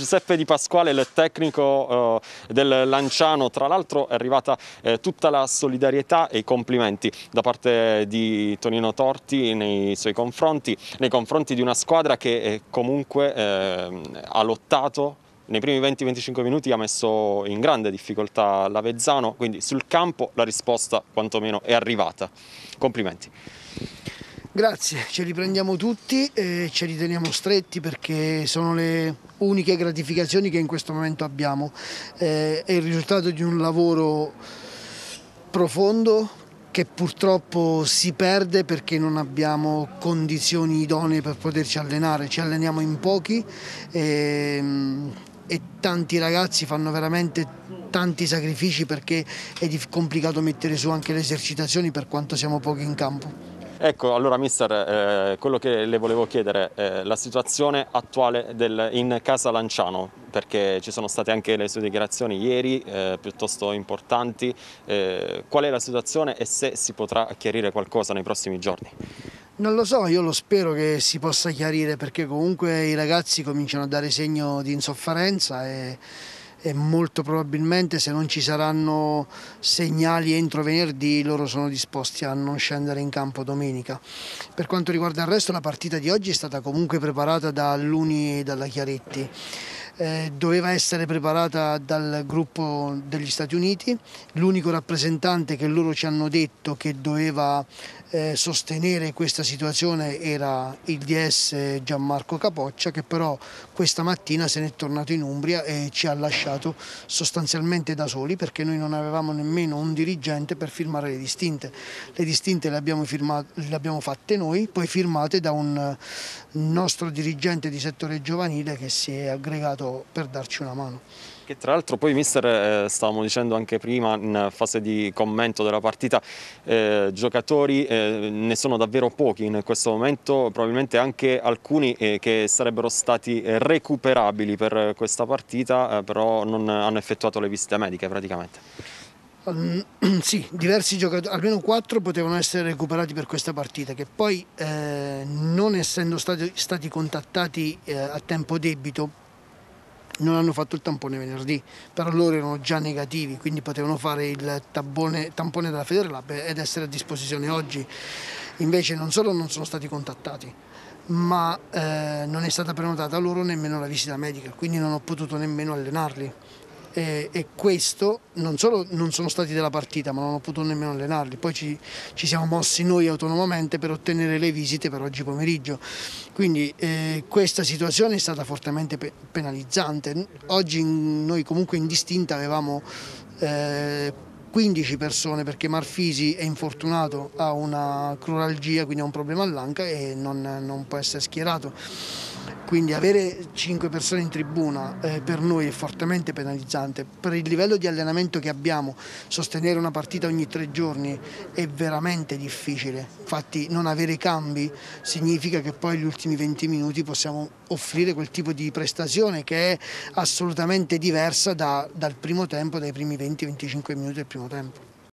Giuseppe Di Pasquale, il tecnico del Lanciano. Tra l'altro è arrivata tutta la solidarietà e i complimenti da parte di Tonino Torti nei confronti di una squadra che comunque ha lottato. Nei primi 20-25 minuti ha messo in grande difficoltà l'Avezzano, quindi sul campo la risposta quantomeno è arrivata. Complimenti. Grazie, ci riprendiamo tutti e ci riteniamo stretti perché sono le uniche gratificazioni che in questo momento abbiamo. È il risultato di un lavoro profondo che purtroppo si perde perché non abbiamo condizioni idonee per poterci allenare. Ci alleniamo in pochi e tanti ragazzi fanno veramente tanti sacrifici perché è complicato mettere su anche le esercitazioni per quanto siamo pochi in campo. Ecco, allora mister, quello che le volevo chiedere è la situazione attuale in casa Lanciano, perché ci sono state anche le sue dichiarazioni ieri piuttosto importanti. Qual è la situazione e se si potrà chiarire qualcosa nei prossimi giorni? Non lo so, io lo spero che si possa chiarire perché comunque i ragazzi cominciano a dare segno di insofferenza e molto probabilmente se non ci saranno segnali entro venerdì loro sono disposti a non scendere in campo domenica. Per quanto riguarda il resto, la partita di oggi è stata comunque preparata da Luni e dalla Chiaretti. Doveva essere preparata dal gruppo degli Stati Uniti. L'unico rappresentante che loro ci hanno detto che doveva sostenere questa situazione era il DS Gianmarco Capoccia, che però questa mattina se n'è tornato in Umbria e ci ha lasciato sostanzialmente da soli perché noi non avevamo nemmeno un dirigente per firmare le distinte. Le distinte le abbiamo fatte noi, poi firmate da un nostro dirigente di settore giovanile che si è aggregato per darci una mano. Che tra l'altro poi mister, stavamo dicendo anche prima in fase di commento della partita, giocatori ne sono davvero pochi in questo momento, probabilmente anche alcuni che sarebbero stati recuperabili per questa partita, però non hanno effettuato le visite mediche praticamente. Sì, diversi giocatori, almeno 4 potevano essere recuperati per questa partita che poi non essendo stati contattati a tempo debito non hanno fatto il tampone venerdì, però loro erano già negativi, quindi potevano fare il tampone della Federlab ed essere a disposizione oggi. Invece non solo non sono stati contattati, ma non è stata prenotata loro nemmeno la visita medica, quindi non ho potuto nemmeno allenarli. E questo non solo non sono stati della partita, ma non ho potuto nemmeno allenarli. Poi ci siamo mossi noi autonomamente per ottenere le visite per oggi pomeriggio. Quindi questa situazione è stata fortemente penalizzante. Oggi noi comunque in distinta avevamo 15 persone perché Marfisi è infortunato, ha una cruralgia, quindi ha un problema all'anca e non può essere schierato. Quindi avere 5 persone in tribuna per noi è fortemente penalizzante. Per il livello di allenamento che abbiamo, sostenere una partita ogni 3 giorni è veramente difficile. Infatti non avere cambi significa che poi gli ultimi 20 minuti possiamo offrire quel tipo di prestazione che è assolutamente diversa dal primo tempo, dai primi 20-25 minuti del primo tempo.